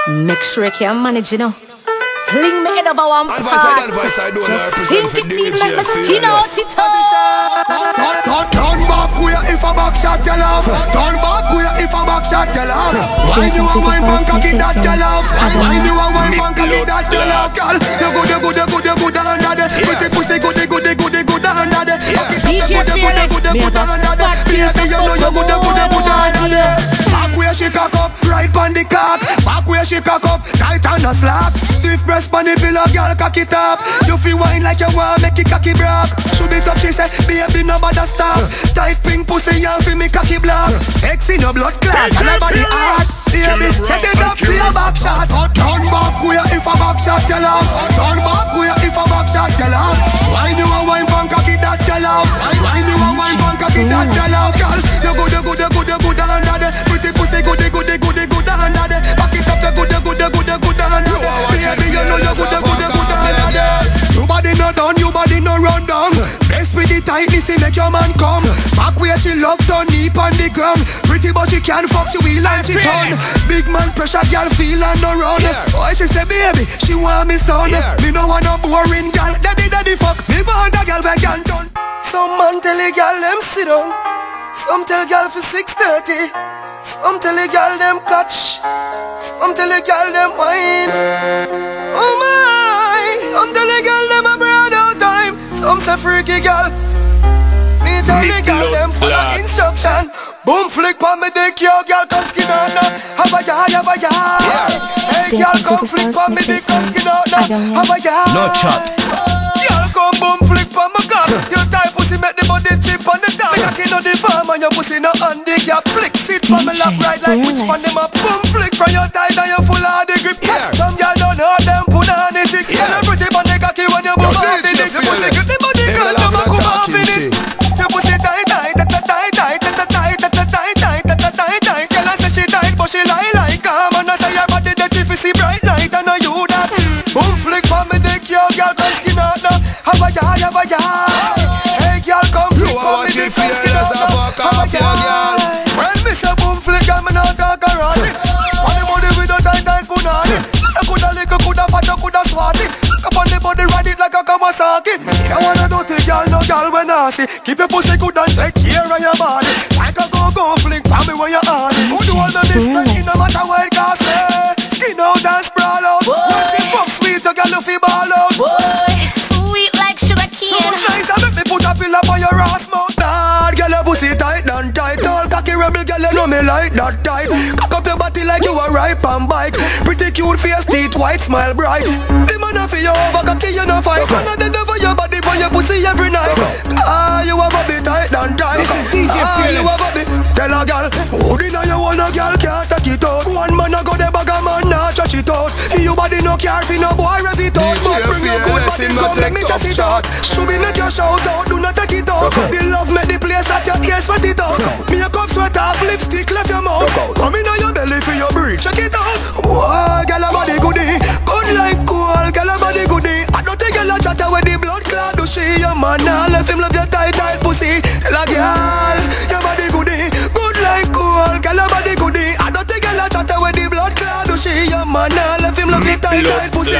Make sure you can manage, you know. Fling me head over one part. Advice, I don't Just think it in like my skin out it Turn back where if a back shot you love. Turn back where if a back shot you love. Why you a wine bank cocky that you love? Why you a wine bank cocky that you love? Girl, you good under the pretty pussy good under the DJ Fearless, me have a fat piece of you know you good under the back where she cock up, right on the cock. Back where she cock up, tight on the slap. Stiff breast on the pillow, girl cock it up. You feel wine like you want make it cocky broke. Shoot it up, she say, baby no bother stop. Tight pink pussy and feel me cocky block. Sexy no blood clot, and nobody hot. Baby, set it up for your back shot. Turn back where if a back shot you love. Turn back where if a back shot you love. Why do a wine punk cocky that you love? Why do a wine punk cocky that you love? Girl, you good under the pretty pussy good under the. Back it up, you good under the. Baby, you know you good under the. Your body no done, your body no run down. Best with the tightness, he make your man come. Back where she love to knee on the ground. Pretty but she can't fuck, she will and she turn. Big man pressure, girl feel and no run. Oh, she say baby, she want me son. Me no want no boring girl. Daddy fuck, me want a girl back and done. Some man tell a girl them sit down. Some tell girl for 6:30. Some tell a girl them catch. Some tell a girl them wine. Oh my. Some tell a girl them a broad out time. Some say freaky girl. Me tell the girl them follow instruction. Boom flick pa me dick, yo girl come skin out now. Have a ya. Hey girl come flick pa me dick, come skin out now. Have a ya. No chat. Girl come boom flick pa my cock. Your tight pussy make the body chip on the top. Me cocky no the farm and your pussy no handy. You flick sit from me lap right like which one them a boom flick from your tight and you full of the grip. Some girl don't know them put on the sick. Girl pretty but they cocky when you boom off the dick. The pussy grip the body girl come and come off in it. Your pussy tight. Girl I say she tight but she lie like calm. And I say your body the chief see bright light and I you that. Boom flick for me dick yo girl come skin out now. Have a ya. Hey girl come flick for me dick come skin out now. Have a ya. When me say boom flick and me not talk around it. On the body with a tight punani. You coulda lick, you coulda fat, you coulda swat it. Up on the body ride it like a Kawasaki. You wanna dirty girl, no girl when nasty. Keep your pussy good and take care of your body. Like a go flick for me when you ask. Who do all the mistake, no matter what it costs me. Skin out and sprawl out. When the fuck sweet, you girl you feel ball out. Boy, sweet like sugar cane. So nice, I make me put a pill up on your ass mouth. Nah, girl your pussy tight and tight. All cocky rebel girl you know me like that tight. Cock up your body like you a ripe and bike. Pretty cute face, teeth white, smile bright. The man a for you over cocky you no fight. And I dead over your body for your pussy every night. Ah, you a body tight and tight. This is DJ Fearless. You a body. Tell a girl, who dinner you want a girl can't take it out. One man a go the bag a man not touch it out. Your body no care for no boy rev it out. But bring your good body come let me test it out. Should be make your shout out, do not take it out. The love make the place at your ears sweat it out. Makeup sweat off, lipstick left your mouth. Come in on your belly for your break, check it out. Whoa, girl a body goodie, good like cool. Girl a body goodie. I don't take a lot chatter with the blood clot. Do she your man now left him love your tight pussy. Tell a girl, your body goodie, good like cool. Girl a body goodie. I don't take a lot chatter with the blood clot. Do she your man now left him love your tight pussy.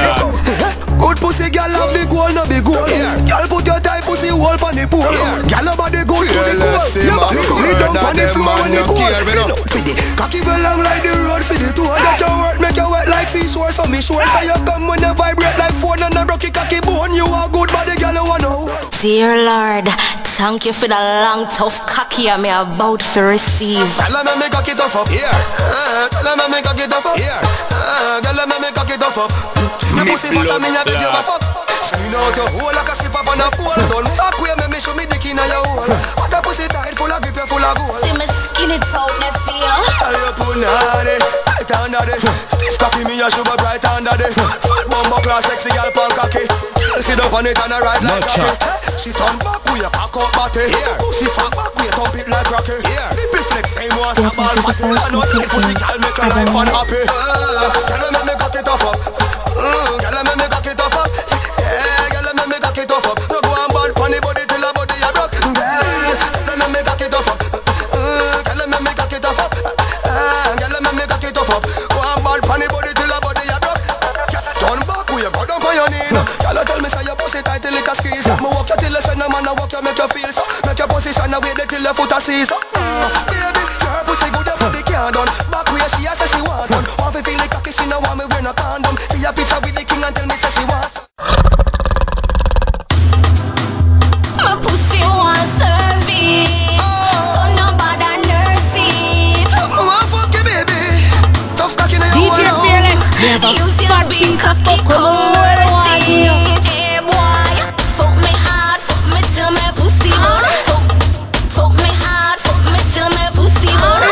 Good pussy, girl have the goal, no big goal. Girl put your tight pussy hole on the pool. Girl a body good to the goal. Your body good down on the floor when you cool. Cocky well long like the road for the tour. That your work make you wet like seashore. So me sure so you come when you vibrate like phone and a broke cocky bone. You a good body, girl you wanna know. Dear Lord, thank you for the long tough cocky I'm about to receive. Tell me make cocky tough up here. Tell me make cocky tough up here. Tell me make cocky tough up. Your pussy fat and me a beg you a fuck. Spin out your hole like a strip up on a pole. Don't back way me show me dick inna your hole. What a pussy tight full of grip, you full of gold. See me skin it out, ne feel. Tell you punani, tight under the. Stiff cocky me a sugar bright under the. Fat bumbo class sexy girl pan cocky. Girl sit up on it and a ride like cocky. She turn back with your cock up body. Pussy fat back with your thump it like rocky. Nipple flex same one snap all fast. I know this pussy girl make her life unhappy. Girl make me cock it off up. Girl make me cock it off up. Girl make me cock it off up. No go and ball funny body till her body a broke. Girl make me cock it off up. Girl make me cock it off up. Girl make me cock it off up. Go and ball funny body till her a walk, you make you feel so. Make your position away there till your foot a seize. Baby, your pussy good, your body can't done. Back where she a say she want one. Want to feel like cocky, she no want me wear no condom. See a picture with the king and tell me say she wants. My pussy want service, so nobody nurse it. I want fuck you, baby. Tough cocky now you DJ Fearless. Use your big cocky, come mercy. Hey boy, fuck me hard, fuck me till my pussy burn. Fuck me hard, fuck me till my pussy burn.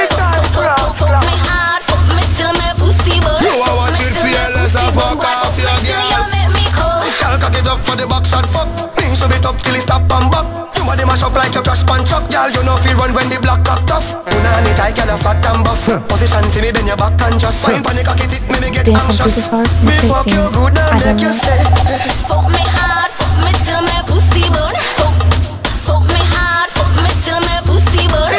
Fuck me hard, fuck me till my pussy burn. You are watching Fearless and fuck off your girl. You make me cold. Girl cock it up for the back shot fuck. Me should be top till it stop and back. You want them mash up like your crash pan truck. Girl you know feel run when the block cock tough. You know need tight girl a fat and buff. Position for me bend your back and just wine pon the cocky tip me get anxious. Me fuck you good and make you say. Fuck me hard, fuck me till my pussy burn. Fuck me hard, fuck me till my pussy burn.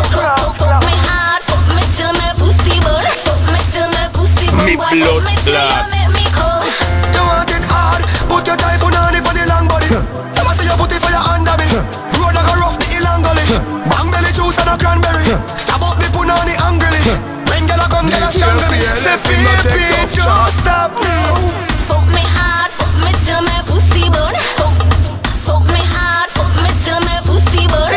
Fuck me hard, fuck me till my pussy burn. Fuck me till my pussy burn. Me blood clot. Make me cold. You want it hard, put your tight punani for the long body. You must say you put it for your under me. Road like a rough the ilang gully. Bang belly juice and a cranberry. Stab up the punani angrily. When girl a come, girl a strangle me. Say baby, don't stop now. Fuck me hard, fuck me till my pussy burn. Fuck me hard, fuck me till my pussy burn.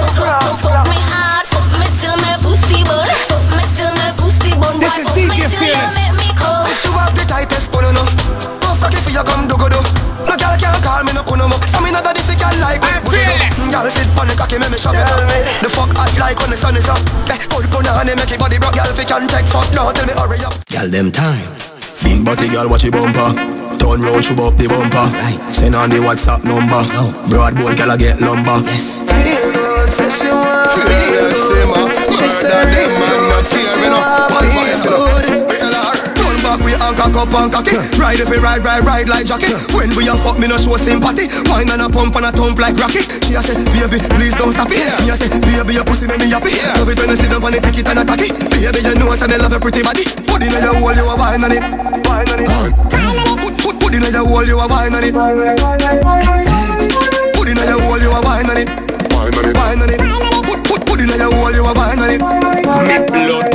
Fuck me hard, fuck me till my pussy burn. Fuck me till my pussy burn. This is DJ Fearless. Make me cold. You have the tightest bun no. Tough cocky for you come do go do. No girl can't call me no kuno mo. Stamina that if you can like me put it up. Girl sit pon the cocky make me shove it up. The fuck hot like when the sun is up. Put pon honey make your body broke. Girl if you can take fuck now tell me hurry up. Girl them time. Big body girl watch the bumper. Turn round shoot up the bumper. Send on the WhatsApp number. Broadboard girl I get lumber. Yes. Feel good, say she want Fearless, say ma. She said them man not say fear she me no. want One voice you know. me tell her. Turn back we and cock up and cocky. Ride if we ride like jockey. When we a fuck me no show sympathy. Wine and a pump and a thump like Rocky. She a say baby please don't stop it. Me a say baby your pussy make me happy. Love it when you sit down on it take it and attack it. Baby you know say me love your pretty body. Put in your hole you a wine on it. Wine on it. Put in your hole you a wine on it. Put in your hole you a wine on it. Wine on it. Put in your hole you a wine on it. Me blood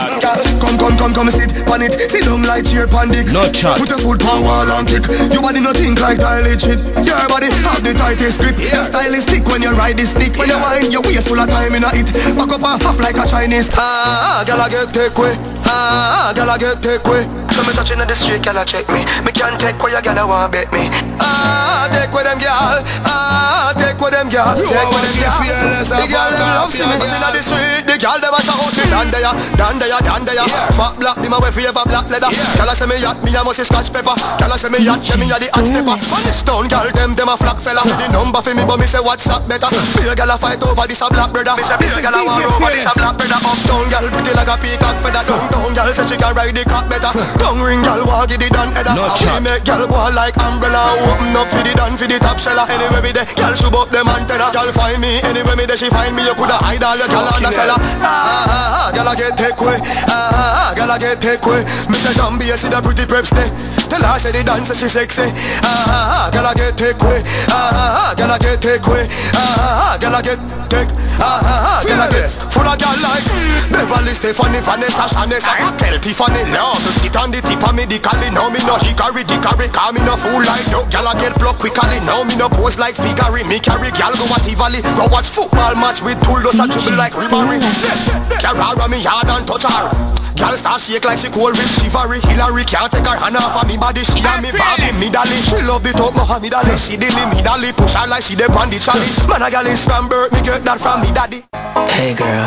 clot. Come sit pan it. Sit down like cheer pan dick. No chat. Put your foot on wall and kick. Your body no think like dialed shit. Your body have the tightest grip. Your style is thick when you ride this stick. When you wind your waist full of time in a it. Back up and hop like a Chinese. Girl I get take way. Girl I get take way. So me touching on the street, girl I check me. Me can't take where your girl I want bet me. Take with them girl. Take with them girl. Take with them girl. Fearless The and girl them fuck love off see your me touching on the street. The girl them a shout me dan there. Fat black, be my way forever black leather. Girl I say me yacht, me a must scotch pepper. Girl I say me yacht, yeah me a the hot stepper. On this town, girl them a flock fella. The number for me, but me say WhatsApp better. Be a girl a fight over this a black brother. Me say be a girl a war over this a black brother. Uptown girl pretty like a peacock feather. Downtown girl say she can ride the cock better. Tongue ring girl want get it done header. No We make girl go like umbrella. Open up for the done for the top seller. Anyway me there, girl shoot up them antenna. Girl find me anyway me there, she find me. You coulda hide all your girl on the cellar. Girl I get take way. Girl I get take way. Me say zombie see the pretty preps there. Tell her say the dancer she sexy. Girl I get take way. Girl I get take way. Girl I get take. Girl I get full of girl like Beverly, Stephanie, Vanessa, Shanessa, Raquel, Tiffany. Love to sit on the tip of me dically. Now me no hickory dickory. Call me no fool like no. Girl I get pluck quickly. Now me no pose like figure. Me carry girl go at Tivoli. Go watch football match with Tuldos and dribble like Ribari. Carrara me hard and touch her. Girl start shake like she cold with shivery. Hillary can't take her hand off of me body. She and me Barbie, me dolly. She love the top Muhammad Ali. She dilly, me dolly. Push her like she dey on the chally. Man a girl is from birth, me get that from me daddy. Hey girl,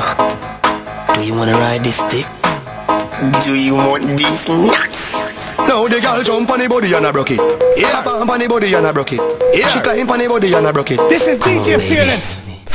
do you wanna ride this stick? Do you want these nuts? Now the girl jump on the body and I broke it. Yeah, pump on the body and I broke it. Yeah, she climb on the body and I broke it. This is DJ Fearless.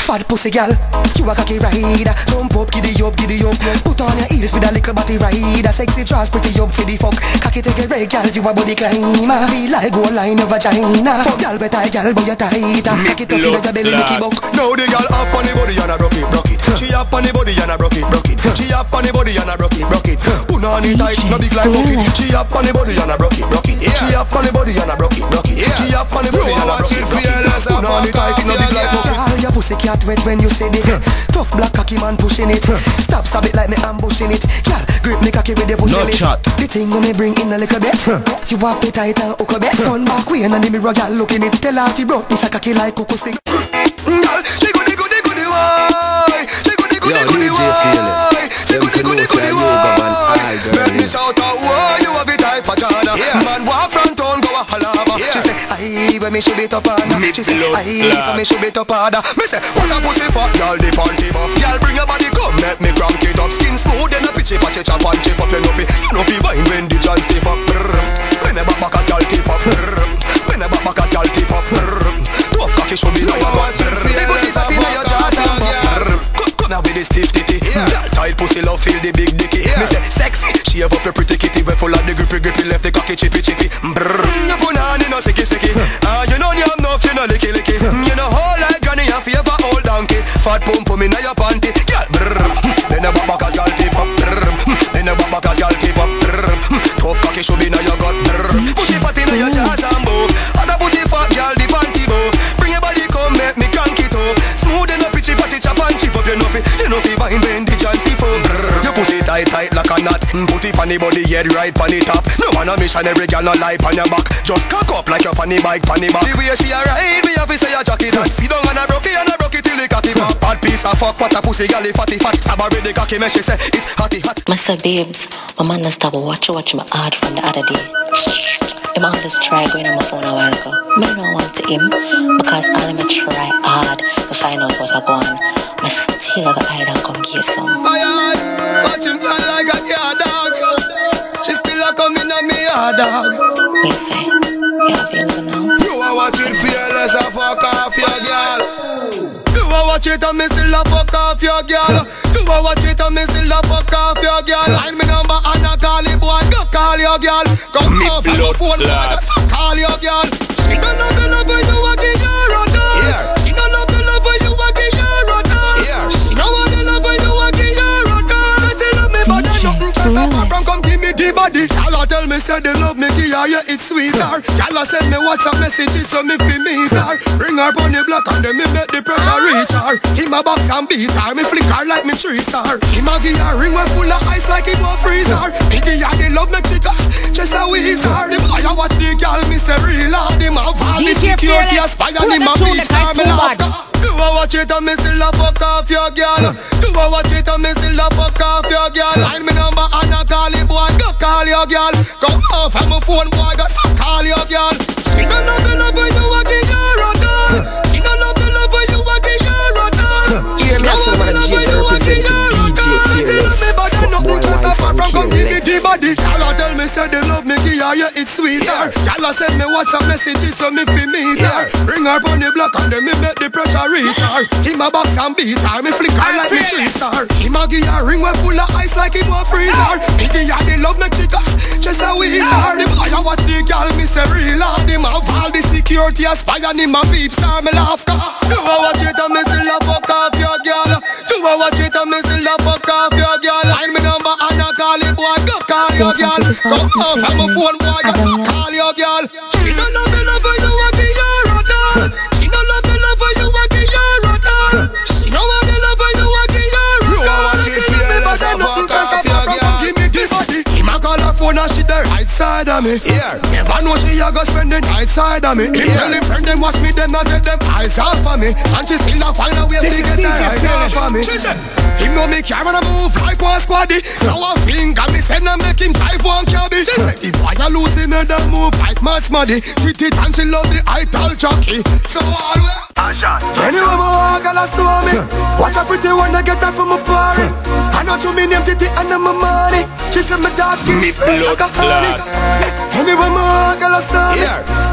Fat pussy gal, you a cocky rider. Jump up, giddy up, giddy up. Put on your heels with a little body rider. Sexy dress, pretty up for the fuck. Cocky take a red gal, you a body climber. Feel like gold line your vagina. Fuck gal, better gal, but you tighter. Cocky tough in your belly, Mickey buck. Now the girl up on the body and a broke it, broke it. She up on the body and a broke it, broke it. She up on the body and a broke it, broke it. Put on it tight, no big like bucket. She up on the body and a broke it, broke it. She up on the body and a broke it, broke it. She up on the body and a broke it, broke it. Put on it tight, no big like bucket. Girl, your pussy cat wet when you said it. Tough black cocky man pushing it. Stab it like me ambushing it. Girl, grip me cocky with the pussy lip. The thing you me bring in a little bit. You up it tight and hook a bit. Turn back way and the mirror girl looking it. Tell her if you broke this a cocky like cocoa stick. Girl, she goody goody goody why? She goody goody goody why? She goody goody goody why? Make me shout out why you have it tight for Jana. Man walk from town go a halava. She say aye when me should be top on. She say aye so me should be top on. Me say what a pussy fat girl the panty buff. Girl bring your body come let me crank it up. Skin smooth and a pitchy patchy chop and chip up. You know fi wine when the John stiff up. When the back as girl tip up. When the back as girl tip up. Tough cocky should be like a butt. The pussy sat in your jaws and buff. Come here with the stiff titty. Girl tight pussy love feel the big dicky. Me say sexy. Shave up your pretty kitty. We full of the grippy grippy. Left the cocky chippy chippy. You put on in no sicky sicky. You know you have enough. You know licky licky. You know whole like granny and favor old donkey. Fat pump me in your panty. Girl then the back as girl tip up. Then the back as girl tip up. Tough cocky should be in your gut. Pussy fat in your jaws and bow. Other pussy fat girl the panty bow. Bring your body come make me crank it up. Smooth and a pitchy patchy chop and chip up. You know fi wine when the John stiff up. Your pussy tight tight like a knot. Put it on the body head right on the top. No man a missionary girl no lie on your back. Just cock up like your funny bike on the back. The way she a ride me have to say a jacket and sit down and a broke it till the cocky pop. Bad piece of fuck what a pussy girl the fatty fat. Stab her with the cocky me she say it hotty hot. Mr. Babes, my man not stop watch my ad from the other day. The man just try going on my phone a while ago. Me don't want to him because all of me try hard to find out what's going on. I still have the eye and come get some. Aye, watch him fly like a cat dog. She still a coming on me hard dog. Me say, you have feelings now? You a watch it fearless and fuck off your girl. You a watch it and me still a fuck off your girl. You a watch it and me still a fuck off your girl. Line me number and I call it boy, go call your girl. Come off your phone boy, just call your girl. She don't love you love when you a give her a dog. She don't love you love when you a give her a dog. She don't want you love when you a give her a dog. Say she love me but there's nothing to stop her from come give me the body. Y'all tell me say they love me give her, yeah it's sweeter. Y'all send me WhatsApp messages so me fi meet her. Bring her on the block and then me make the pressure reach her. Him a box and beat her, me flick her like me 3-star. Him a give her ring we full of ice like it was freezer. Me give her the love me chica, just a weezer. The boy a watch the girl me say real hard. Him a fall the security a spy and him a beat star me laughter. You a watch it and me still a fuck off your girl. You a watch it and me still a fuck off your girl. Line me number and I call it boy, go call your girl. Come off of my phone boy, go call your girl. She don't love you love when you a give her a dog. She don't love you love when you a give her a dog. Hear me as man James representing DJ Fearless. Fuck boy wife and careless. The body, y'all tell me say they love me give her, yeah it's sweeter. Y'all send me WhatsApp messages so me fi meet her. Bring her on the block and then me make the pressure reach her. Him a box and beat her, me flick her like me 3-star. Him a give her ring we full of ice like it was freezer. Me give her the love me chica, just a weezer. The boy a watch the girl me say real hard. Him a fall the security a spy and him a peep star me laughter. You a watch it and me still a fuck off your girl. You a watch it and me still a fuck off your girl. Line me number and I call it boy, go call your girl. Come off of my phone boy, go call your girl. She don't love you love when you a give her a dog. She don't love you love when you a give her a dog. She don't want you love when you a give her a dog. You a watch it fearless and fuck off your girl. Give me this body. Him a call her phone and she the right side of me. Never know she a go spend the night side of me. Him tell him friend them watch me, them not take them eyes off of me. And she still a find a way to get her right off of me. She said, him know me carry and move like one squaddy. Now a finger me send and make him drive one cabby. She said, the boy a lose him and them move like mad smaddy. Hit it and she love the high tall jockey. So all we anyway my walk girl a saw me. Watch a pretty one that get her from a party. I know to me name Titi and I'm my money. She said my dog skin like a honey. Anyway my walk girl a saw me.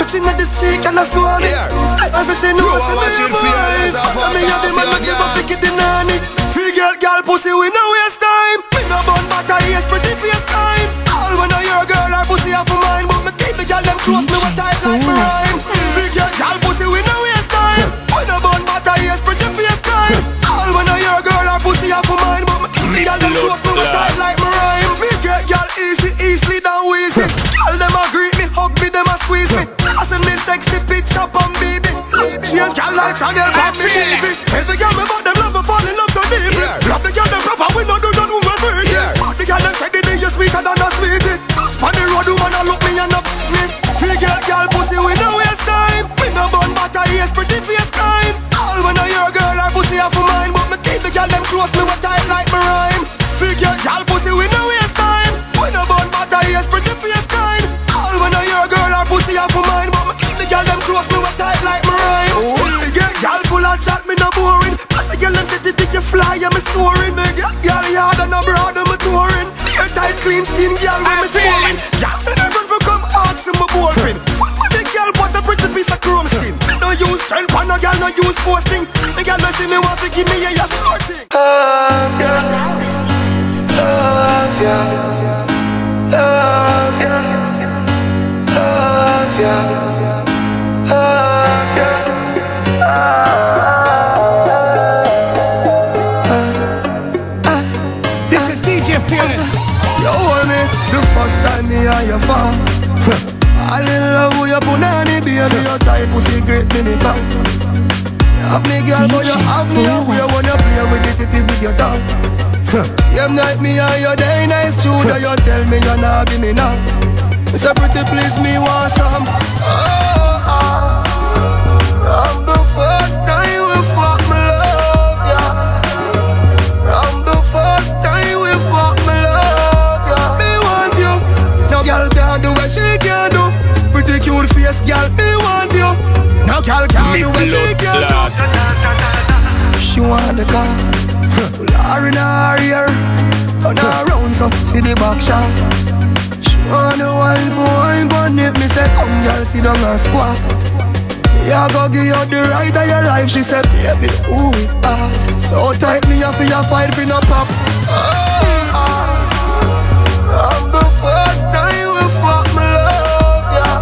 watching at the street and I saw me. I said she knows me boy. I mean the man that give up pick it in honey. Free girl pussy we no waste time. Me no bun but I is pretty face kind. All when I hear a girl her pussy off of mine, but me keep the girl them close me with tight like me rhyme. Free girl pussy we no waste time. We no bun but I is pretty face kind. All when I hear a girl her pussy off of mine, but me keep the girl them close me with tight like me rhyme. Me get girl easily down easy. All them a greet me, hug me, them a squeeze me. Send me sexy picture on baby. Change girl like Chanel on me TV. Every girl me but them love me fall in love so deeply. Love the girl them proper, we no do none woman pretty. But the girl them say the day you sweeter than a sweetie. On the road woman a look me and up me. Free girl pussy we no waste time. We no bun but I is pretty face kind. All when I hear a girl her pussy off of mine, but me keep the girl them close me with tight like me rhyme. Free girl pussy we no waste time. We no bun but I is pretty face kind. All when I hear a girl her pussy off of mine, but me keep the girl them close me with tight like me rhyme. Me get girl full of chat me no boring. Plus the girl them say the dick you fly and me soaring. Me get girl yard and a broad and me touring. Hair tight clean skin girl when me scoring. Girl say they run for come ask in my ballpin. But the girl bought a pretty piece of chrome skin. No use strength and no girl no use forcing. The girl no see me want to give me a short thing. Love ya, love ya, love ya, love ya, love ya. This is DJ Fearless. You want me the first time me and you fall. I love you, your punani baby. Your type pussy great me back. Have me girl, but you have me away when you play with it with your dog. Same night me and you day nice true that you tell me you not give me now. It's a pretty place me want some. I'm the first time we fuck me love ya. I'm the first time we fuck me love ya. Me want you. No girl can do what she can do. Pretty cute face girl, me want you. No girl can do what she can do. She want the car. Pull her in her ear. Turn her around so for the back shot. She want the wine for wine, but it me say come girl sit down and squat. Yeah, go give you the right of your life. She said, baby, ooh, so tight me up for your fight for no pop. I'm the first time we fuck me love ya.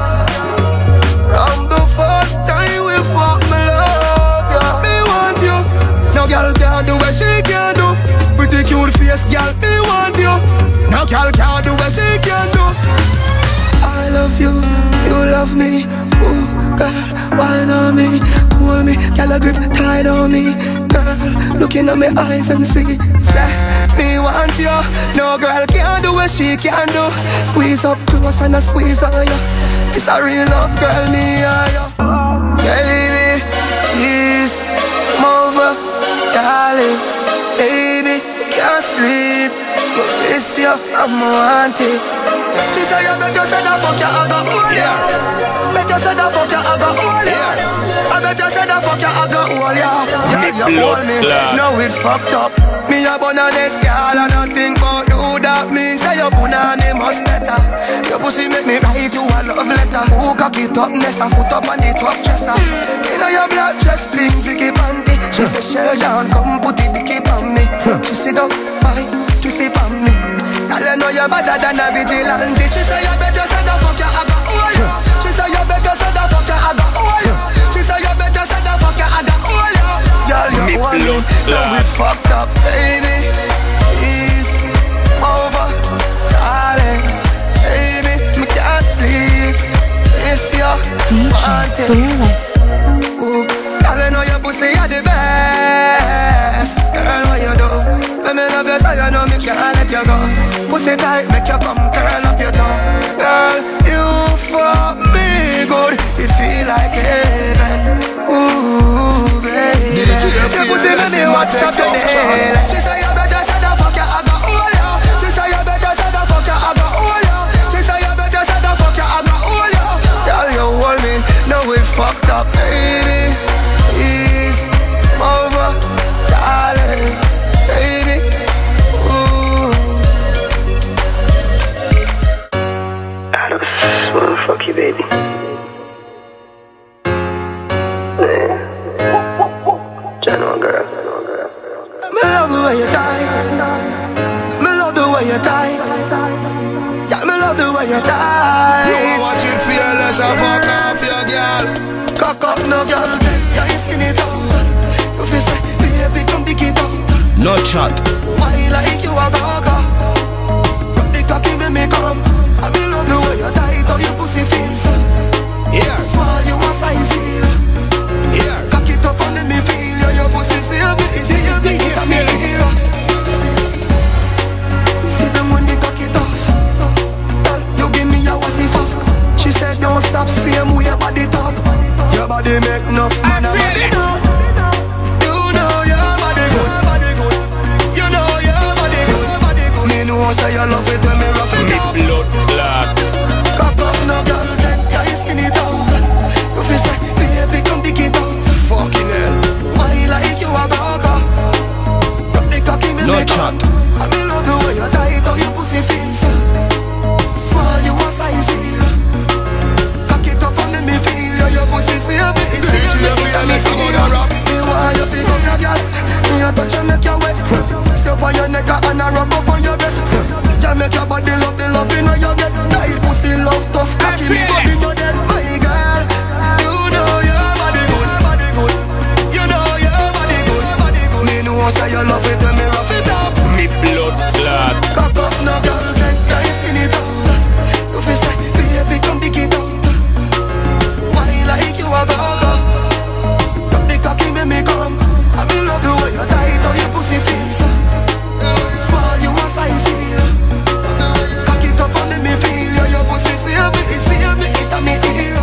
I'm the first time we fuck me love ya. Me want you. No girl can do what she can do. Pretty cute face girl, me want you. No girl can do what she can do. I love you, you love me. Ooh, girl, wine on me, hold me, girl a grip tight on me. Girl, looking at my eyes and see, say, me want you. No girl can do what she can do. Squeeze up close and I squeeze on you. It's a real love, girl, me and you. Baby, please, come over, darling. Baby, can't sleep, I miss you, I'm wanted. She say you better say that fuck you, I got all ya. Better say that fuck you, I got all ya. I better say that fuck you, I got all ya. Yeah, you hold me, now it fucked up. Me a bun on this girl and I think about you. That means say your punani must better. Your pussy make me write you a love letter. Who cock it up, nest a foot up on the top dresser. You know your black dress, pink Vicky panty. She say shell down, come put it dicky on me. She sit up, bye, kiss it on me. Girl, you know you're better than a vigilante. She say you better say that fuck you, I got all ya. She say you better say that fuck you, I got all ya. She say you better say that fuck you, I got all ya. Girl, you want me, now we fucked up, baby. It's over, darling. Baby, me can't sleep. It's your DJ Fearless. Ooh, girl, you know your pussy are the best. Girl, what you do? When me love you so you know me can't let you go. Pussy tight, make you come curl up your tongue. Girl, you fuck me good. It feel like heaven. Ooh, baby. Your pussy make me watch up the day. She say you better say the fuck you, I got all ya. She say you better say the fuck you, I got all ya. She say you better say the fuck you, I got all ya. Girl, you hold me, now we fucked up, baby. It's over, darling. Baby, ooh. I just wanna fuck you, baby. the way you die. You watch it fearless and fuck off your girl. Cock up no girl, you skin it out. You feel say, baby come dig it out. No chat. Why like you a gaga? Rock the cocky make me come. I be love the way you tight or your pussy feels. Yeah. Small you a size 0. Yeah. Cock it up and let me feel you. Your pussy see me, it's see me, it's me hero. See them when they cock it off. Girl, you give me a wassy fuck. She said don't stop, same way your body top. Your body make enough man a body top. You know your body good. You know your body good. Me know say you love it when me rough it up. Blood clot. Cock up no girl, you skin it out. You feel say, baby come dig it out. Fucking hell. Why like you a gaga? Rock the cocky me No make chat. up. I me love the way you tight or your pussy feels. Small you a size 0. Cock it up and let me feel you. Your pussy see me, it's see me, fearless, I'm on a rock. me want you feel good, girl. Me a touch you make you wet. Sit up on your neck and I rub up on your breast. You make your body love the love you know you get. Tight pussy love tough cocky me body no dead. My girl, you know your body good. You know your body good. Me know say you love it when me rough it up. Me blood clot. Cock up no girl, you skin it out. You feel say, baby come dig it out. Why like you a gaga? Rock the cocky make me come. I me love the way you tight or your pussy feels. Small you a size 0. Cock it up and let me feel you. Your pussy see me, it's a me era.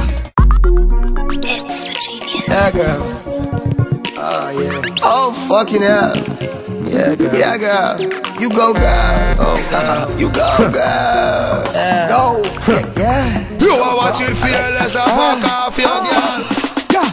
It's the genius. Yeah, girl. Oh, yeah. Oh, fucking hell. Yeah, girl. Yeah, girl. You go, girl. Oh, God. You go, girl. Yeah. Go. Yeah. You are watching fearless and fuck off your girl. Yeah.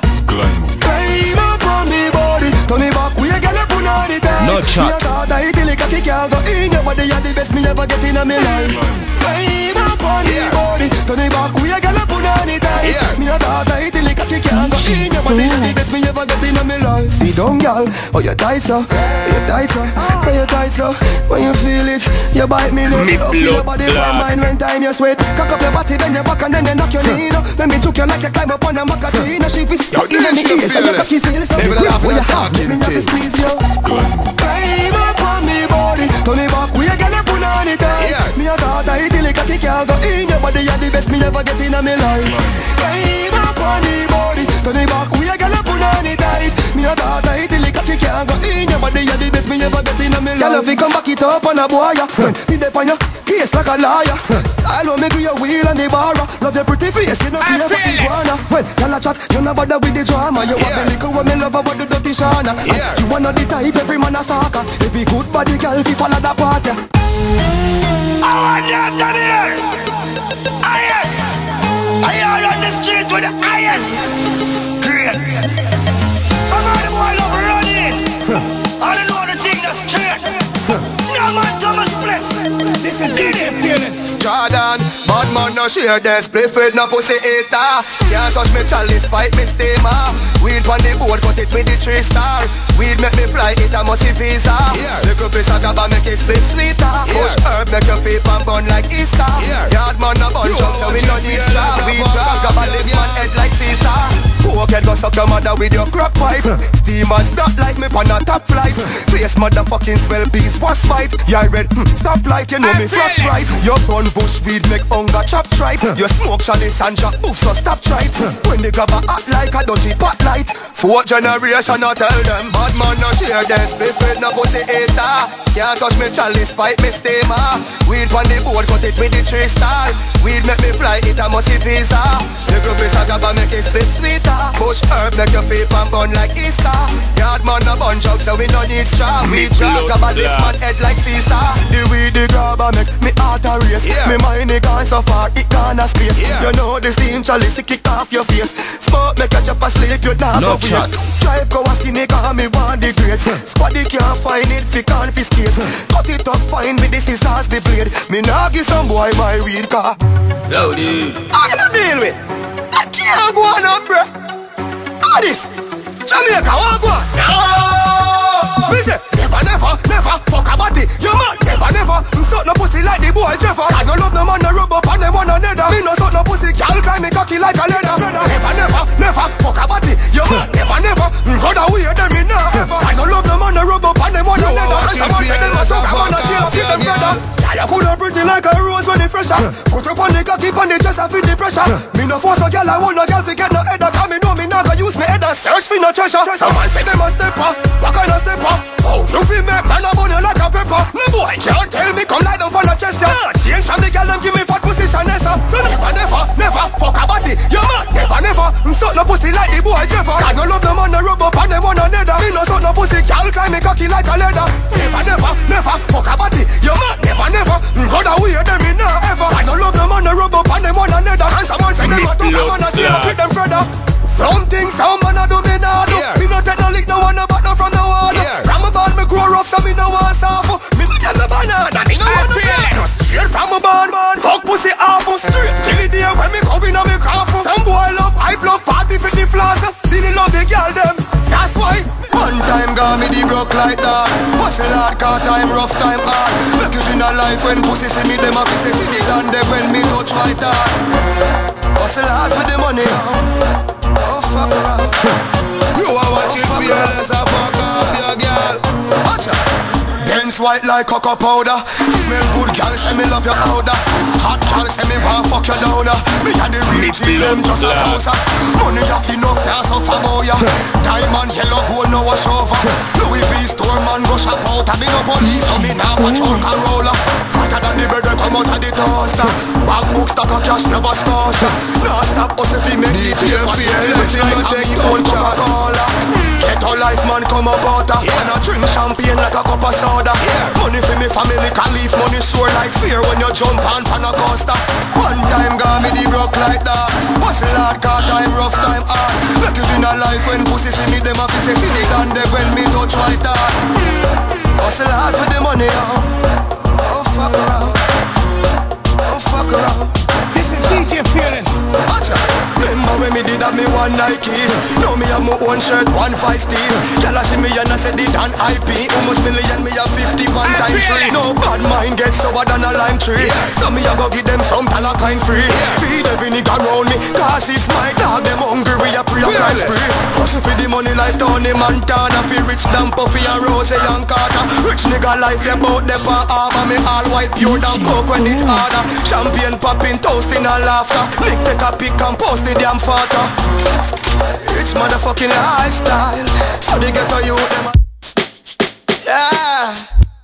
Climb up on me body. Turn me back, we get up on the time. No chat. Me a thought I eat like a kick, I go in your body. You're the best me ever get in a me life. Climb up on me body. Turn me back, we get up on the time. Yeah. Me a thought I eat like a kick, I go in your body. You're the best me ever get in a me life. See down, girl. Oh, you tight so. You tight so. Oh, you tight so. When you feel it, you bite me neck. Oh, feel your body for mine when time you sweat. Cock up your body, then you back and then you knock your knee. When me took you like you climb up on a macatee. She whisper in the ear, so you cocky feel so. Never laugh when you're talking me have to squeeze you. Climb up on me body. Turn me back, we a girl up on the time. Yeah. Me a thought I eat like a kick, I go in your body. You're the best me ever get in a me life. Climb up on me body. Turn me back, we a girl up on the time. Me a thought I eat like a kick, I go in your body. You're the best me ever get in a me life. Girl, if you come back it up on a boy, me dep on your case like a liar. Style will make you a wheel and the bar. Love your pretty face, you know care for iguana. When girl a chat, you no bother with the drama. You want the little woman love about the dirty shana. You wanna the type every man a soccer. Every good body girl fi follow the party. I want you down here. IS. I out on the street with the IS. Great. Some of the boy love running. All I know the thing that's straight. No man Thomas Bliss. This is DJ Fearless. Jordan, bad man no share this. Play with no pussy eater. Can't touch me chalice, pipe me steamer. Weed on the board, cut it with the 3-star. Weed make me fly, it a must visa. Little piece of gaba make it split sweeter. Push herb make your feet and burn like Easter. Yard man no bunch up, so we no need straw. We drag gaba lift man head like Caesar. Cokehead go suck your mother with your crack pipe. Steamers not like me on a top flight. Face motherfucking swell bees was fight. Yeah red, stop light, you know me frost right. Your gun bush weed make hunger chop tripe. You smoke chalice and jack boof, so stop tripe. When the gaba hot like a dodgy pot light. 4th generation I tell them, bad man no share this. Beef with no pussy eater. Can't touch me chalice, pipe me steamer. Weed on the board, cut it with the 3-star. Weed make me fly, it a must visa. Little piece of gaba make it split sweeter. Push herb make your feet and burn like Easter. Yard man no bun jug, so we no need straw. We drag gaba lift man head like Caesar. The weed the grabber make me heart a race. Me mind it gone so far, it gone a space. You know the steam chalice it kick off your face. Smoke make you chop a sleep, you not go wait. Drive go a skinny car, me want the grades. Squaddy can't find it, fi confiscate. Cut it up fine with the scissors, the blade. Me nah give some boy my weed car. Rowdy. How you deal with? I can't go on, bruh. How this? Jamaica, what go on? No! Listen. never fuck a body. You man, never suck no pussy like the boy Jeffer. I don't love no man, no rub up on them one another. Me no suck no pussy, girl climb me cocky like a leather. Never fuck a body. You man, never go the way them in now. I don't love no man, no rub up on them one another. Someone say them a suck, I wanna chill up with them brother. You coulda pretty like a rose when it fresher. Put up on the cocky, on the chest and feel the pressure. Me no force a girl, I want no girl to get no header. Cause me know me not gonna use me head and search for no treasure. Someone say them a stepper, what kind of stepper? Oh, you feel me, man, I'm on you like a pepper. No boy can't tell me come lie down for no chest, yeah. Change from the girl and give me fat position, Nessa. So never fuck a body. You man, never suck no pussy like the boy Jeffer. I no love no man, no rub up on them one another. Me no suck no pussy, girl climb me cocky like a leather. Never fuck a body. You man, never go the way them in now ever. I no love no man, no rub up on them one another. And someone say them a talk, I wanna chill up with them brother. Something some man a do me nah do. Me no take no lick, no one no back no from no wall. From a band me grow rough, so me no want soft. Me no get no banana, me no want no flex. Straight from a band, fuck pussy off straight till the day when me come in a me cough. Some boy love, I love party for the floss. Didn't love the girl them, that's why. One time got me the broke like that. Hustle hard, car time, rough time hard. Make it in a life when pussy see me, them a pussy see the land them when me touch my heart. Hustle hard for the money. Oh fuck around. You are watching fearless, I fuck off your girl. Watch out. Dance white like cocoa powder. Smell good, girl, say me love your odor. Hot girl, say me want fuck you down. Me had the real deal, them just a poser. Money have enough, now so for boy. Diamond, yellow, gold, no wash over. Louis V store man go shop out. I me no police, so me now watch all can roller. Hotter than the bread that come out of the toaster. Bank book stock of cash never scotch. Now stop us if we make the tape. Fearless, you no take your own Coca-Cola. Get a life man come up water. And I drink champagne like a cup of soda. Money for me family can leave money sure like fear when you jump on a coaster. One time got me the broke like that. Hustle hard, car time, rough time hard. Make it in a life when pussy see me, them a pussy see the land they when me touch my heart. Hustle hard for the money, oh fuck around. Oh fuck around. This is DJ Fearless. Remember when me did have me one Nikes. Now me have my own shirt, 1 5 steez. Y'all see me and I said it on IP. Almost million, me have 51 times 3. No bad mind gets sour than a lime tree. So me a go give them some talent kind free. Feed every nigga round me. Cause if my dog them hungry, we a pre a crime spree. Hustle for the money like Tony Montana. Feel rich than Puffy and Rose and Carter. Rich nigga life, you bout them for armor. Me all white pure than coke when it harder. Champagne popping, toasting and laughter. Nick take a pic and post the damn photo. Rich motherfucking lifestyle. So they get to you them. Yeah.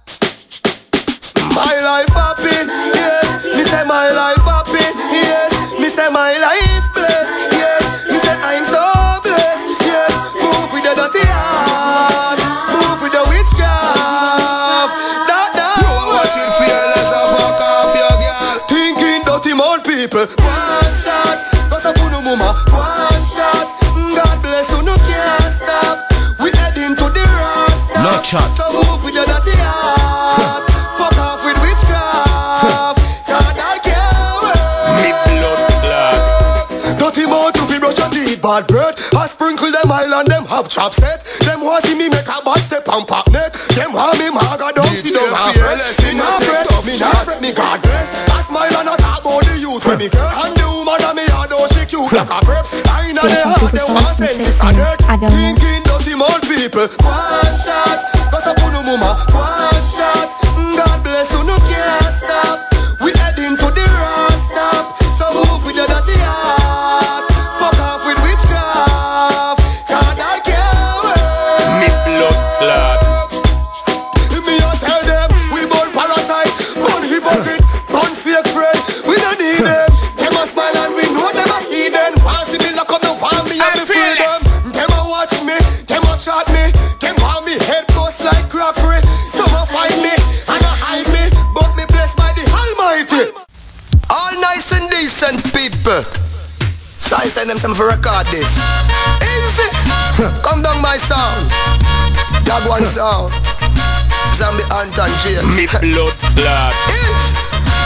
My life happy, yes. Me say my life happy, yes. Me say my life blessed, yes. Me say I'm so blessed, yes. Move with the dirty heart, move with the witchcraft. That you watching fearless and fuck off your girl. Thinking dirty mouth people. One shot, cause I put no mama. One shot, God bless you, no can't stop. We heading to the rasta. No chat. So move with the dirty heart. Fuck off with witchcraft. God I can't wait. Me blood blood. Dirty mouth to be brush and eat bad bread. I sprinkle them island, them have chop set. Them want see me make a bad step and pop neck. Them want me maga don't see them have bread. Me not bread, me not bread, me God bless. I smile and I talk about the youth when me girl. And the woman that me had oh she cute like a grapes. I know they have them want send this and that. Thinking dirty mouth people. One shot, cause I put no mama. One shot, God bless you, no can't stop. We heading to the rasta. So move with your dirty heart. Fuck off with witchcraft. God I can't wait. Me blood blood. Me a tell them we born parasite, born hypocrite, born fake friend. We don't need them. Them a smile and we know them a heathen. Want see me lock up, no want me have the freedom. Them a watch me, them a chat me. Them want me head close like crockery. Some a find me and a hide me, but me blessed by the Almighty. All nice and decent people. So I send them some for record this. Easy. Come down my sound. Dog one sound. Zombie Anton James. Me blood blood. It's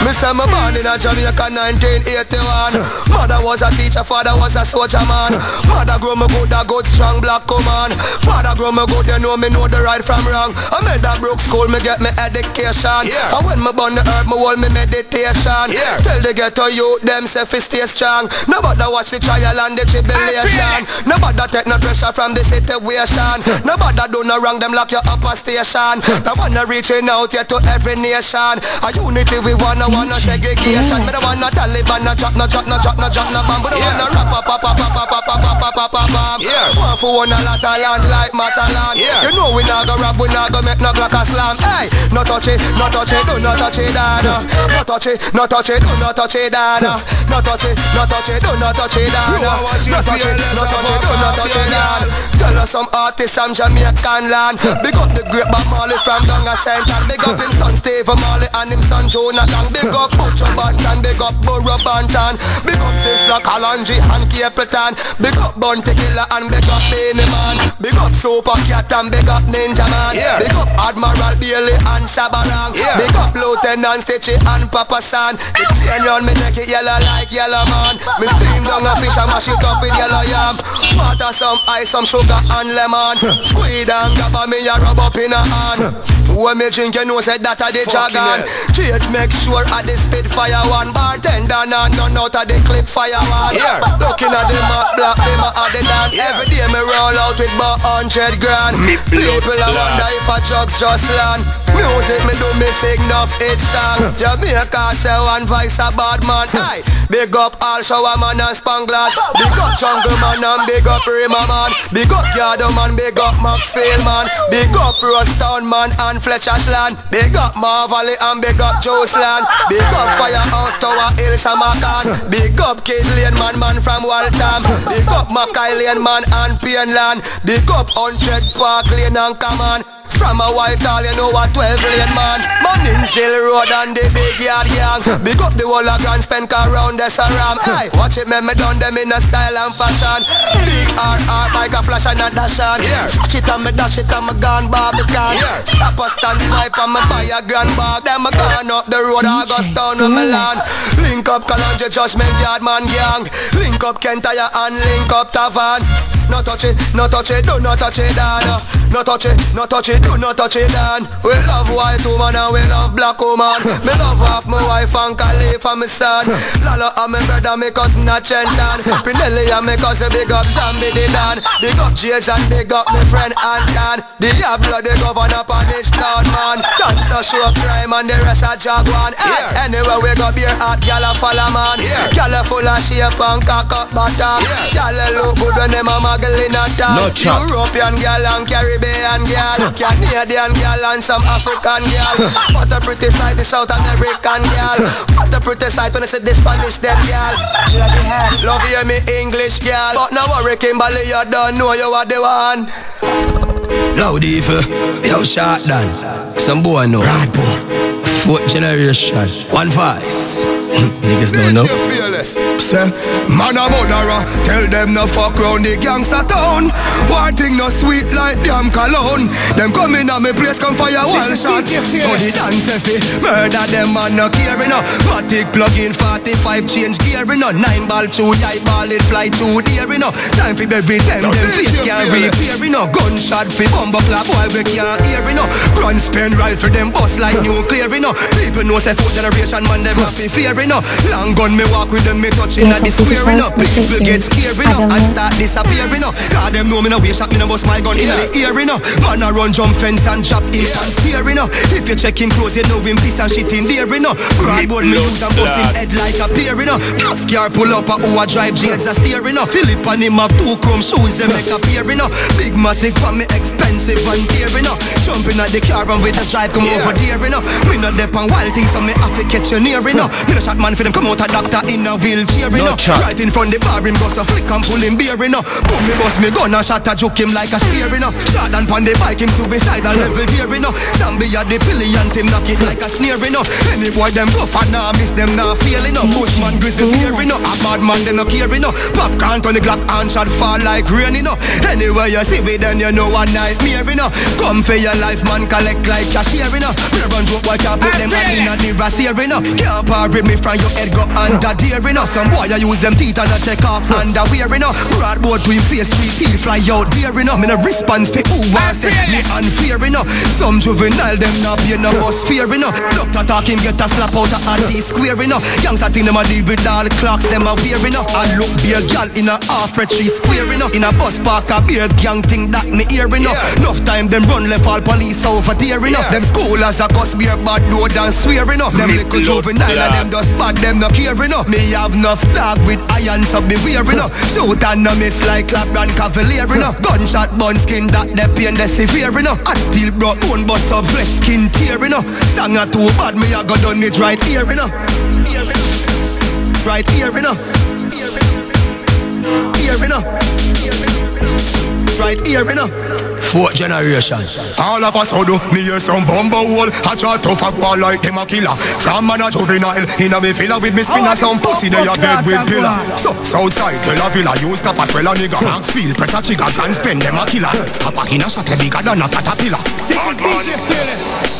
Me say me born in a Jamaica 1981. Mother was a teacher, father was a soldier man. Mother grow me good strong black command. Father grow me good, you know me know the right from wrong. I made that broke school, me get me education. And when me burn the herb, me hold me meditation. Tell the ghetto youth, them say fi stay strong. Nobody watch the trial and the tribulation. Nobody take no pressure from the situation. Nobody do no wrong, them lock you up a station. Nobody reaching out here to every nation. A unity we wanna segregation. Me don't wanna Taliban, no drop, no bomb. We don't wanna rap, one for one a lot of land like Matalan. You know we not go rap, we not go make no block a slam. Hey, no touch it, do not touch it, Dana. No touch it, do not touch it, Dana. No touch it, do not touch it, Dana. No touch it, do not touch it, Dana. Tell us some artists from Jamaican land. Big up the great Bob Marley from Donga Center. Big up him son Steve Marley and him son Jonathan. Big up Butcher Bantan, big up Burro Bantan. Big up Sizzla Kalanji and Capleton. Big up Bounty Killer and big up Beanie Man. Big up Super Cat and big up Ninja Man. Big up Admiral Bailey and Shabarang. Big up Lieutenant Stitchy and Papa San. The chain on me neck it yellow like yellow man. Me steam down a fish and mash it up with yellow yam. Water, some ice, some sugar and lemon. Weed and gabba me a rub up in a hand. When me drink you know say that a the jargon. Kids make sure I the spit fire one. Bartender and none out of the clip fire one. Looking at them up black, them a the dan. Every day me roll out with about 100 grand. People I wonder if a drugs just land. Music me do me sing enough hit song. Jamaica say one voice a bad man. Aye, big up all shower man and spanglers. Big up jungle man and big up Rima man. Big up Yardo man, big up Maxfield man. Big up Rostown man and Fletcher's land. Big up Marvally and big up Joseland. Big up Firehouse Tower Hill Samakan. Big up Kid Lane man from Waltham. Big up Mackay Lane man and Pienland. Big up 100 Park Lane and Common. From a Whitehall, you know a 12-lane man. Man in Hill Road and the big yard gang. Big up the whole of Grand Spencer around the Saram. Hey, watch it, me done them in a style and fashion. Big RR like a flash and a dash on. Flash it and me dash it and me gone Barbican. Stop a stand snipe and me buy a grand bag. Then me gone up the road, August town with me land. Link up Kalonji Judgment Yard man gang. Link up Kentire and link up Tavan. No touch it, do not touch it, Dana. No touch it, do not touch it, Dan. We love white woman and we love black woman. Me love half my wife and Khalifa and my son. Lalo and my brother, my cousin a Chentan. Pinelli and my cousin, big up Zambi the Dan. Big up Jays and big up my friend Anton. The Diablo, the governor of this town, man. Dancer show crime and the rest of Jaguan. Anyway, we got beer at Gala follow, man. Gala full of shape and cock up butter. Gala look good when them a muggle in a town. European girl and Caribbean girl. Canadian girl and some African girl. What a pretty sight, the South American girl. What a pretty sight when I say the Spanish them girl. Love hear me English girl. But now worry Kimberly, you don't know you are the one. Loud evil, yo shot done. Some boy know. Right boy. Fourth generation, one voice. Niggas don't know. Say, man a murderer, tell them no fuck round the gangster town. War thing no sweet like damn cologne. Them come in and me place come fire one shot. So the dance fi murder them man no care no. Matic plug in 45 change gear no. 9 ball 2 eye ball it fly 2 deer no. Time fi bury them face can't repair no. Gunshot fi bumbo clap while we can't hear no. Gun spin rifle them bust like nuclear no. People know say 4th generation man them have fear no. Long gun me walk with them me touching at the square no. People get scared no and start disappearing no. Cause them know me no way shot me no bust my gun in the ear no. Man a run jump fence and chop in and steering no. If you check him close you know him piss and shit in there no. Broadboard me use and bust him head like a pear no. Box car pull up a who a drive jades a steering no. Philip and him have 2 chrome shoes they make a pair no. Big matic for me expensive and dear no. Jumping at the car and with the drive come over there no. Me no dep on wild things so me have to catch you near no. Me no shot man for them come out a doctor in a wheelchair no. Right in front the bar him go so flick and pull him beer no. Put me bust me gun and shot a juke him like a spear no. Shot and pon the bike him suicide and level gear no. Zombie at the pilly and him knock it like a snare no. Any boy them buff and nah miss them nah fail no. Bushman grizzly bear, you know. A bad man, they no care, you know. Popcorn to the Glock and shot fall like rain, you know. Anyway you see me, then you know a nightmare, you know. Come for your life, man, collect like cashier, you know. Rare and joke, what you put them hand in a the brassiere, you know. Can't part with me from your head, go under there, you know. Some boy you use them teeth and I take off underwear, you know. Broadboard to face, 3 teeth fly out there, you know. Me no response for who wants it, me unfair, you know. Some juvenile, them not pay no bus fear, you know. Doctor talk him get a slap out of T square, you know. Youngster think them a deal with all the clocks, them a wear, you know. I look beer girl in a half red 3 square, you know. In a bus park a beer gang thing that me hear, you know. Enough time them run left all police over there, you know. Them schoolers a cuss beer bad door than swear, you know. Them little juvenile and them just bad, them no care, you know. Me have enough dog with irons up me wear, you know. Shoot and no miss like Lapran Cavalier, you know. Gunshot bun skin that the pain the severe, you know. I still broke bone bust up flesh skin tear, you know. Song a too bad, me a go done it right here, you know. Right here, you know. Here, you know. Right here, you know. 4th generation. All of us who do me hear some bumble hole. I try to fuck one like them a killer. From man a juvenile, in a me filler with me spinner. Some pussy they a bed with pillar. So Southside, tell a villa, use cap as well a nigga. Maxfield, press a trigger, can spend them a killer. Papa in a shot a bigger than a caterpillar. This is DJ Fearless.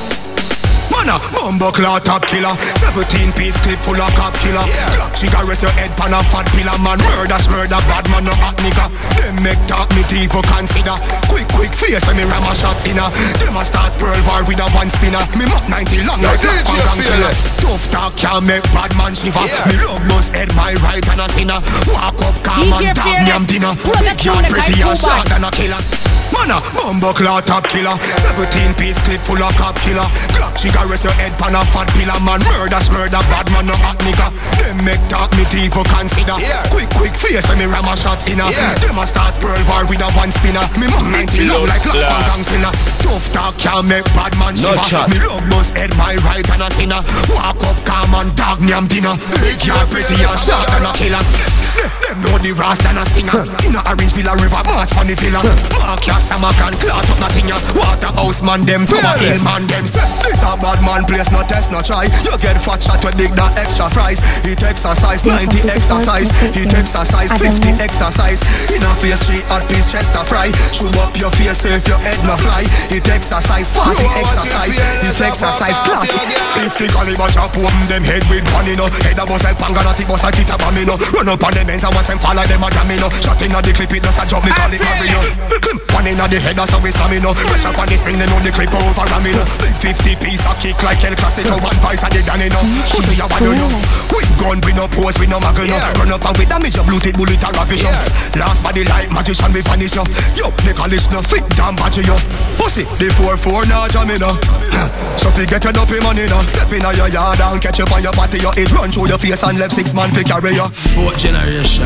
Man a bumbo clout top killer. 17-piece clip full of cop killer. Clock trigger rest your head pan a fat pillar. Man murder bad man no hot nigga. Them make talk me teeth for consider. Quick face when me ram a shot inna. Them a start Pearl War with a one spinner. Me mop 90 long like that from gang. Tough talk can't make bad man shiver. Me love must head my right and a sinner. Walk up calm and dog me am dinner. Big yard prissy and shot and a killer. Man a bumbo clout top killer. 17-piece clip full of cop killer. Clock trigger rest your head pan a fat pillar. Man murder bad man no hot nigga. Them make talk me teeth for consider. Quick face when me ram a shot inna. Them a start Pearl War with a one spinner. Me mom 90 long like last from gang sinner. Tough talk can't make bad man shiver. Me love must head my right and a sinner. Walk up calm and dog me am dinner. Big yard prissy and shot and a killer. Them know the rasta and a stinger. In a orange villa river march on the villa. Mark your stomach and clot up nothing ya. Waterhouse man them, tower hill man them. This a bad man place, no test, no try. You get fat shot with dig that extra fries. It exercise, 90 exercise. It exercise, 50 exercise. In a face 3 hot piece chest a fry. Shoot up your face if your head no fly. It exercise, 40 exercise. It exercise, clock 50 caliber chop one them head with one you know. Head a bust like panganatic bust like it a bomb you know. Run up on them ends and watch them fall like them a jam you know. Shot in a the clip it does a job, we call it Mario. One in a the head, that's how we stamina. Pressure on the spring, they know the clip over ramming. Big 50 piece of kick like El Clasico. One piece of the Danino. Who say you want to know? Quick gun, we no pose, we no muggle no. Run up and we damage your blue-tick bullet and ravish you. Last body like magician, we vanish you. Yo, the college no fit damn badge you. Pussy, the 4-4 now jamming no. So if you get your dopey money no. Step in your yard and catch up on your body. Your age run through your face and left 6 man fi carry you. 4th generation.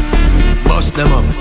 Bust them up.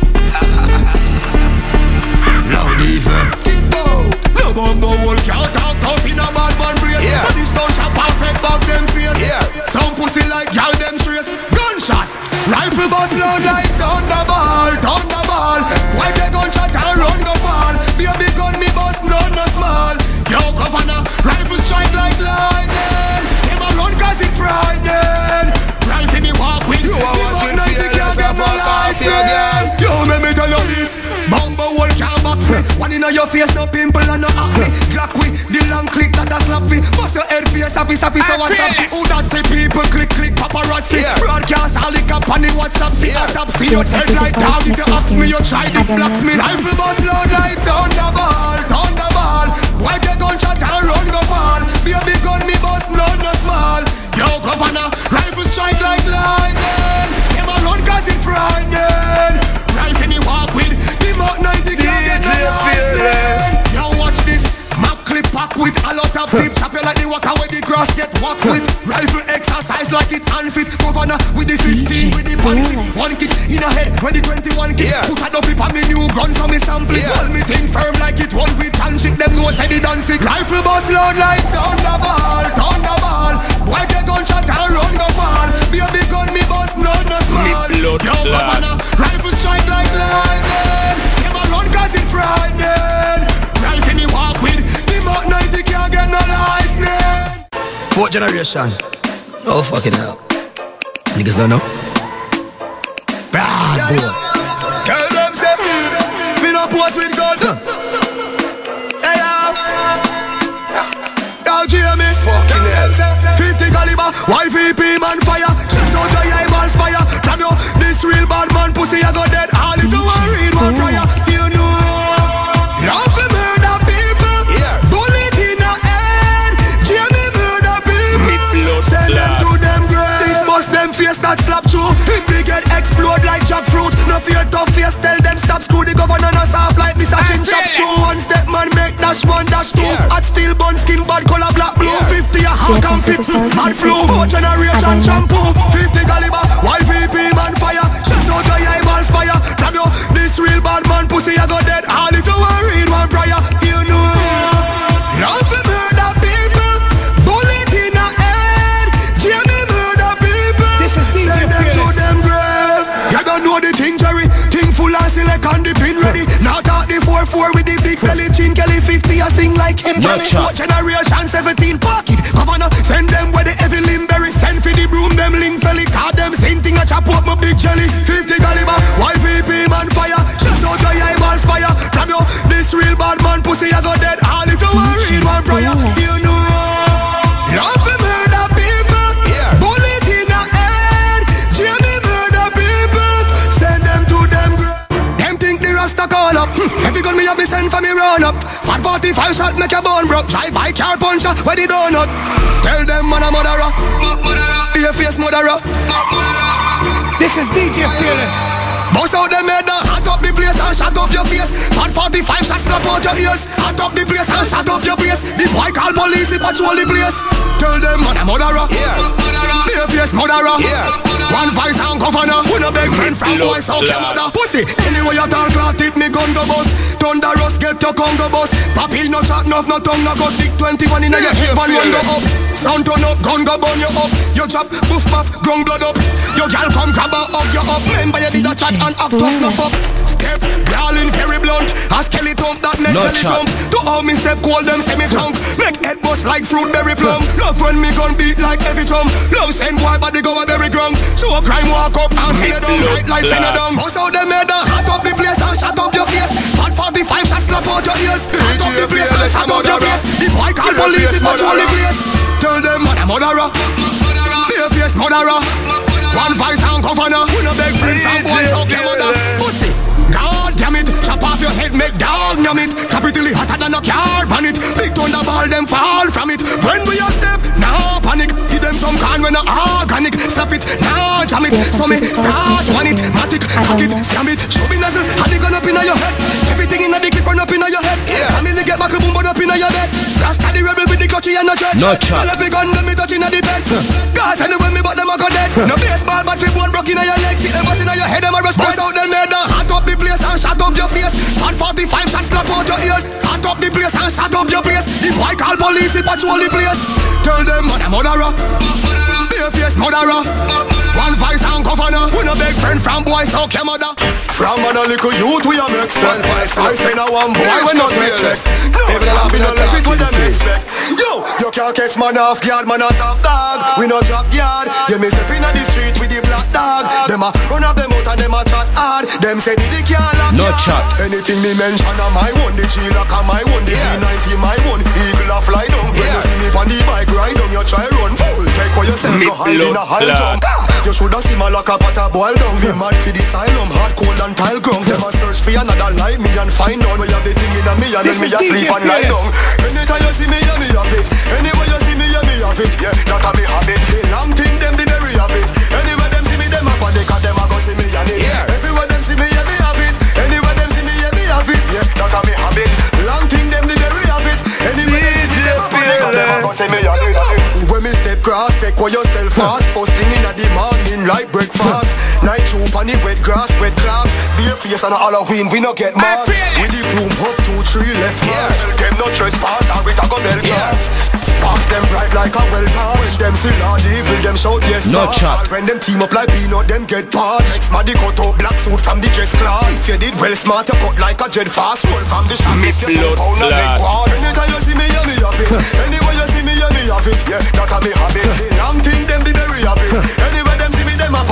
Loud even. No bumbo hole can't talk up in a bad man brace. But this don't chop perfect back them face. Some pussy like y'all them trace. Gunshot, rifle bust loud like thunderball. Why they gunshot and run go fall? Baby gun me bust none no small. Yo governor, rifle strike like lightning. Them a run cause it frightening. Rifle me walk with. You are watching Fearless and fuck off your girl. Yo let me tell you this. Bumbo hole can't box me. One in your face, no pimple and no acne. Glock with the long click that a slap me. Bust your head face, happy, so what's up? Who that say people click, paparazzi. Broadcast, all the cap on the WhatsApp. See, autopsy, your head like down. If you ask me, you try this blacksmith. Rifle bust loud like thunderball. Why they gunshot and run go fall? Baby gun me bust none no small. Yo governor, rifle strike like lightning. Them a run cause it frightening. Rifle me walk with. 90 can't get no. Now watch this. Map clip pack with a lot of tip. Chop you like the walker where the grass get walk with. Rifle exercise like it unfit. Governor with the 15 with the 1 kick in a head when the 21 kick. Put a double on me new gun so me sample it. Hold me thing firm like it won't with and shit. Them know say the dance it. Rifle bust loud like thunderball. Why they gunshot and run go fall? Baby gun me bust none no small. Yo governor, rifle strike like lightning. Cause it frightening. Rifle me walk with. The Mach 90 can't get no license. 4th generation. Oh fucking hell. Niggas don't know. Bad boy. Tell them say, me no pose with gun. Hey yo, Jamie. Fucking hell. 50 caliber, YVP man fire. Shoot out your eyeballs fire. From you, this real bad man pussy I go dead. All if you want read one prayer, you know. Love to murder people. Yeah. Bullet in the head. Jamie murder people. Send them to them grave. This bust them face that slap through. If they get explode like jackfruit. No fear tough face, tell them stop screw. The governor no soft like Mr. Chin chop shoe. One step man make dash one dash two. At steel bun skin bad color black blue. 50 a hawk and 50 hot flu. 4 generation shampoo. 50 caliber, YVP man fire. Shut out your eyeballs fire. From you, this real bad man pussy I go dead. All if you want read one prayer, you know. Love to murder people. Bullet in the head. Jamie murder people. This is DJ Send them to Fearless. them grave. You don't know the thing, Jerry. Thing full and select and the pin ready. Now talk the 4-4 with the big belly. Chin Kelly 50 I sing like him. Not shot. Generation 17 pocket. Governor send them where the heavy limberry. Send for the broom them link felly. Call them same thing I chop up my big jelly. 50 caliber YVP man fire. Shut out your eyeballs fire. From you this real bad man pussy I go dead. All if you want read one prayer, you know. Love to murder people. Bullet in the head. Jamie murder people. Send them to them grave. Them think the Rasta call up. Every gun me have me send for me run up. 45 shot make your bone broke. Drive by car puncher where the donut. Tell them man a murderer. Be a face murderer. This is DJ Fearless. Boss out them head and hot up the place and shut up your face. 45 shots slap out your ears. Hot up the place and shut up your face. The boy call police, he patrol the place. Tell them man a murderer. Be a face murderer. One voice and governor. We no beg friend from boys out your mother. Pussy, anyway you talk like tip me gun go bust. Thunderous get your Congo bus. Papi no chat enough, no tongue no go. Stick 21 in your chip and run go up. Sound turn up, gun go burn you up. You drop, boof puff, ground blood up. Your gal come grab and hug you up. Remember you did a chat and act tough no fuck. Step, y'all in very blunt. A skeleton that neck jelly jump. To all me step call them semi drunk. Make head bust like fruit berry plum. Love when me gun beat like every drum. Love send boy body go a very drunk. Show a crime walk up and see you down right like send you down. Bust out them head and hot up the place and shut up your face. 45 shots slap out your ears. Hot up the place and shut up your face. The boy call police, he patrol the place. Tell them man a murderer. Be a face murderer. One voice and governor. We no beg friends and boys out your mother. Pussy. God damn it, chop off your head, make dog numb it. Capitally hotter than a car on it. Big thunderball, them fall from it. When we a step, now panic. Give them some can when a organic. Slap it, now jam it. So me start one it, matic, cock it, slam it. Show me nozzle, had it gone up in your head. Everything in the clip run up in your head. Family get back a boom but up in your bed. Rasta the rebel with the clutchy and the dread. No chop. All of me gun, them me touching at the bed. Guys anyway me but them a go dead. No baseball but free bone broke in your legs. See them bust in your head, them a rust. Bust out them head and hot up the place and shut up your face. 45 shots slap out your ears. Hot up the place and shut up your place. The boy call police, he patrol the place. Tell them man a murderer. Be a face murderer. One voice and governor. We no beg friend from boys out your mother. From a little youth we a make step. One voice I stay now one boy when no fearless. Every No, love we in no a left it with them talking expect. Yo, you can't catch man off guard, man a top dog. We no drop yard. Them me step in the street with the black dog. Them a run off them out and them a chat hard. Them say they can't lock No yard. chat. Anything me mention a my one. The G-Lock a my one. The B90 my one. Eagle a fly down. When you see me on the bike ride down, you try run. Fool, take what yourself go hide in a high jump. You shoulda see my lock up at a boil down. Me mad for the asylum, hard cold and tile ground. Them a search for another like me and find out where you have the thing in a me and then me a sleep and lie down. Anytime you see me, yeah, me have it. Anywhere you see me, yeah, me have it. Yeah, that a me have it. The long thing, them the very have it. Anywhere them see me, them a panic, cause them a go see me and it. Everywhere them see me, yeah, me have it. Anywhere them see me, yeah, me have it. Yeah, that a me have it. Long thing, them the very have it. Anywhere them see me, them a panic, cause them a go see me and it. When me step cross, take for yourself fast. First thing in the morning, like breakfast. Night troop on the wet grass, wet clouds. Be a face on a Halloween, we no get mass. With the room up 2, 3 left march. Them no trespass, and we talk about sparks them bright like a well torch. When them still are evil, them shout yes. No chat. When them team up like peanut, them get parched. Next man, they cut out black suit from the chest cloth. If you did well smart, you cut like a jet fast. Roll from the shop, if you don't pound and make quad. Anytime you see me, yeah, me have it. Anywhere you see me, yeah, me have it. Yeah, that a me have it. The long thing, them the very have it. Anywhere them see me, them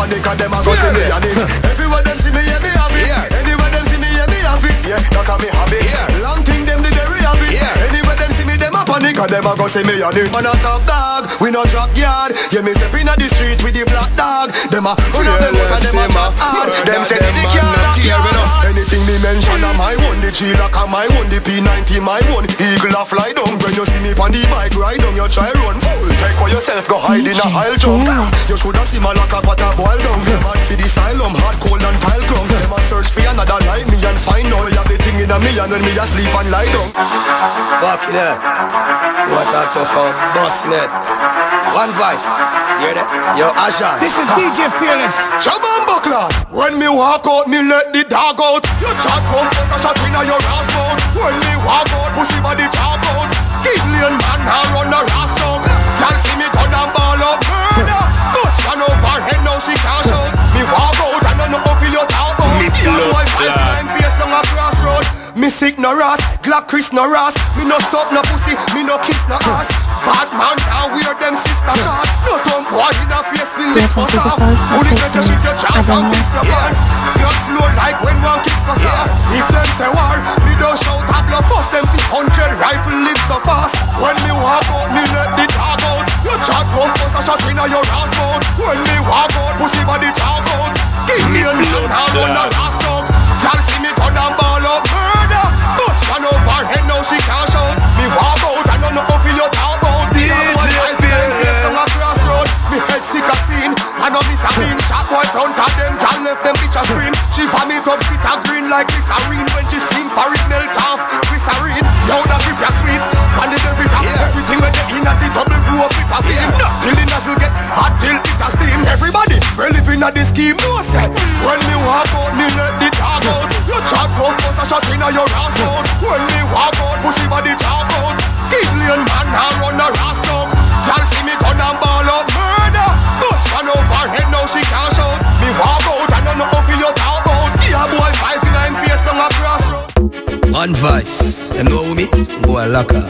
panic and them a go see me on it. Everywhere them see me, yeah, me have it. Anywhere them see me, yeah, me have it. Yeah, that can me have it. Long thing them the dairy have it. Anywhere them see me, them a panic and them a go see me on it. Man a top dog, we no drop yard. Yeah, me step inna the street with the black dog. Them a run up them out and them a drop hard. Them say the care we know. Anything me mention a my one, the G-Lock a my one, the P90 my one. Eagle a fly down. When you see me on the bike ride down, you try run. Take for yourself, go hide in a aisle jump. You shoulda see my lock up at a boil down. Mad for the asylum, hard cold and tile ground. Them a search for another like me and find out. You have the thing in a me and when me a sleep and lie down. Back it up. What that tough out, bustin' it. One voice, hear that? Yo, Ashan. This is DJ Fearless. Jabba Buckler. When me walk out, me let the dog out. You chat come first a shot inna your ass out. When me walk out, pussy body talk out. Kidlian man now run a ras out. Can't see me turn and ball up. Murder. Bus run over head now she can't shout. Me walk out and I know for your talk out. Young boy 5-9 face down a crossroad. Me sick no ras, Glock Chris no ras. Me no suck no pussy, me no kiss no ass. Bad man now wear them sister shots. No dumb boy in a face feel lick us off. Only get the shit your chance and piss your pants. Blood flow like when one kiss us off. If them say war, me don't shout a blow first. Them see 100 rifle live so fast. When me walk out, me let the dog out. Your chat come first a shot inna your ass mouth. When me walk out, pussy body talk out. Give me a man now run a last out. Y'all see me turn and ball up. Murder. Bus run over head now she can't shout. Me walk out and I know for your talk out. The one life behind place down a crossroad. Me head sick a scene. I know miss a beam. Shot boy front of them. Y'all left them bitch a scream. She vomit up spit a green like glycerine. When she sing for it melt off glycerine. Yo that keep ya sweet. And the devil everything when they in at the double brew up with a film. Till the nozzle get hot till it a steam. Everybody we living at the scheme. No set. When me walk out me let the dog out. Your chat come first a shot inna your ass out. When me walk out pussy body talk out. Kidlian man now run a ras out. Y'all see me turn and ball up. Murder. Bus run over head now she can't shout. Me walk out and I know for your talk out. Yeah boy 5-9 face down a crossroad. One voice, them know me, boy lock off.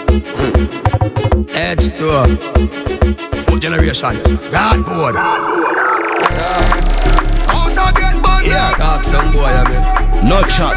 Head store, 4th generation, God board. House I get burned. Yeah, talk some boy, I mean. No chat.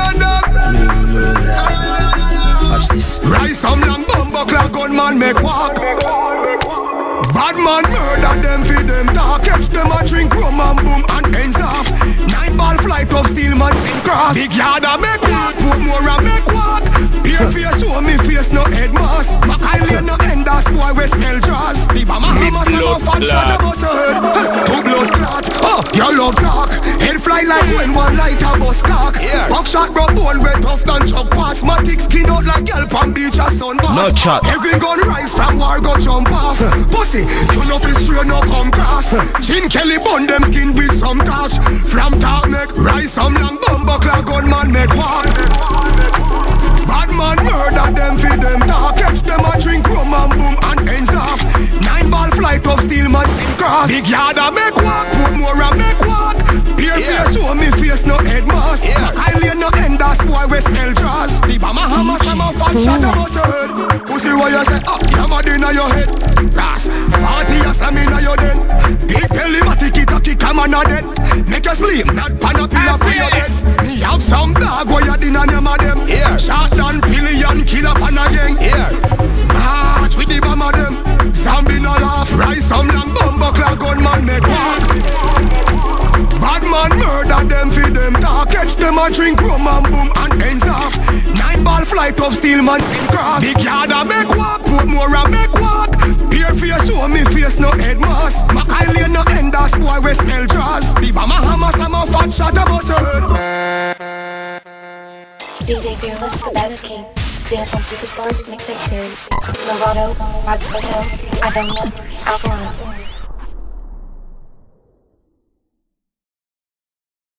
Watch this. Rise some long bumbo clock gunman make walk. Bad man murder them, feed them talk. Catch them a drink rum and boom and ends off. 9-ball flight of steel man sing cross. Big yard a make walk, put more a make walk. Pure face show me face no head mask. Macaulay no end us boy we smell draws. The Bama Hamas no fat shot about the head. Two blood clot, oh you love talk. Head fly like when one light a bus cock. Buckshot bro bone wet tough than chuck parts. Matic skin out like girl pan beach a sunbath. No chat. Every gun rise from war go jump off. Pussy, you know fi straight no come cross. Chin Kelly bun them skin with some touch. From top neck, rise some long bumbo clock gunman make walk. Bad man murder them, feed them talk. Catch them a drink rum and boom and ends off. 9-ball flight of steel man sing cross. Big yard a make walk, put more a make walk. Pure face show me face no head mask. Macaulay no end us boy we smell draws. The Bama Hamas them a fat shot about your head. Pussy what you say, you mad inna your head. Ras, party a slam inna your den. Big belly matic it a kick a man a dead. Make you sleep, not pan a pillar for your bed. Me have some dog where you din a name of them. Shot and pillion kill up on a gang. March with the bomb of them. Zombie no laugh, rise some long bumbo clock gunman make walk. Bad man murder them, feed them talk. Catch them a drink rum and boom and ends off. 9-ball flight of steel man sing cross. Big yard a make walk, put more a make walk. Pure face show me face no head mask. Macaulay no end us boy we smell draws. The Bama Hamas them a fat shot about your head. DJ Fearless, the baddest king. Dance on Superstars mixtape series. Lovato, Vibes Hotel, Adonai, Alkaline.